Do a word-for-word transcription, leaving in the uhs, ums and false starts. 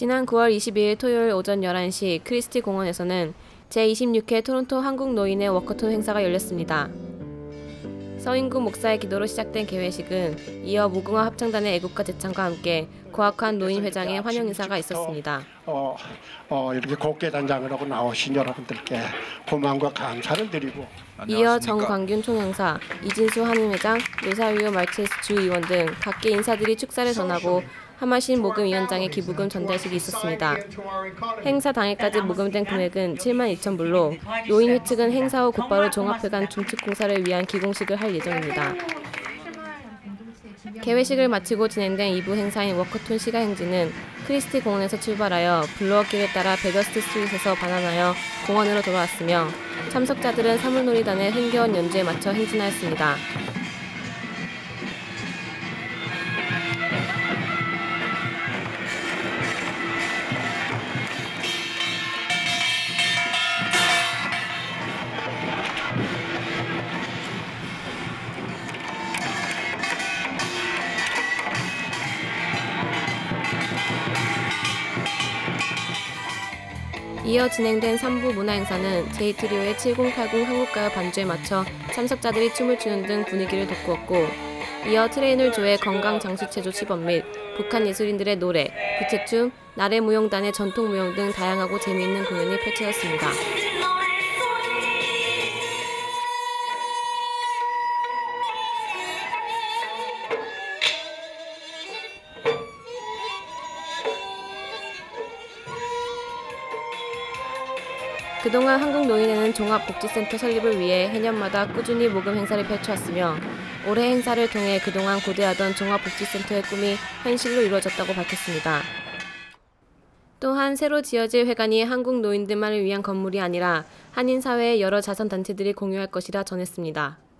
지난 구월 이십이일 토요일 오전 열한 시 크리스티 공원에서는 제이십육 회 토론토 한국노인의 워커톤 행사가 열렸습니다. 서인구 목사의 기도로 시작된 개회식은 이어 무궁화 합창단의 애국가 제창과 함께 고학환 노인 회장의 환영 인사가 있었습니다. 어, 어, 이렇게 곱게 단장을 하고 나오신 여러분들께 고마움과 감사를 드리고 이어 정광균 총영사, 이진수 한인회장, 노사위오 말티네스 주의원 등 각계 인사들이 축사를 전하고 하마신 모금위원장의 기부금 전달식이 있었습니다. 행사 당일까지 모금된 금액은 칠만 이천 불로 노인회 측은 행사 후 곧바로 종합회관 중축공사를 위한 기공식을 할 예정입니다. 개회식을 마치고 진행된 이 부 행사인 워커톤 시가행진은 크리스티 공원에서 출발하여 블루워길에 따라 베거스트 스트릿에서 반환하여 공원으로 돌아왔으며 참석자들은 사물놀이단의 흥겨운 연주에 맞춰 행진하였습니다. 이어 진행된 삼 부 문화행사는 제이트리오의 칠공팔공 한국가요 반주에 맞춰 참석자들이 춤을 추는 등 분위기를 돋구었고, 이어 트레인을 조회 건강장수체조 시범 및 북한 예술인들의 노래, 부채춤, 나래무용단의 전통무용 등 다양하고 재미있는 공연이 펼쳐졌습니다. 그동안 한국노인회는 종합복지센터 설립을 위해 해년마다 꾸준히 모금 행사를 펼쳐왔으며 올해 행사를 통해 그동안 고대하던 종합복지센터의 꿈이 현실로 이루어졌다고 밝혔습니다. 또한 새로 지어질 회관이 한국 노인들만을 위한 건물이 아니라 한인사회의 여러 자선단체들이 공유할 것이라 전했습니다.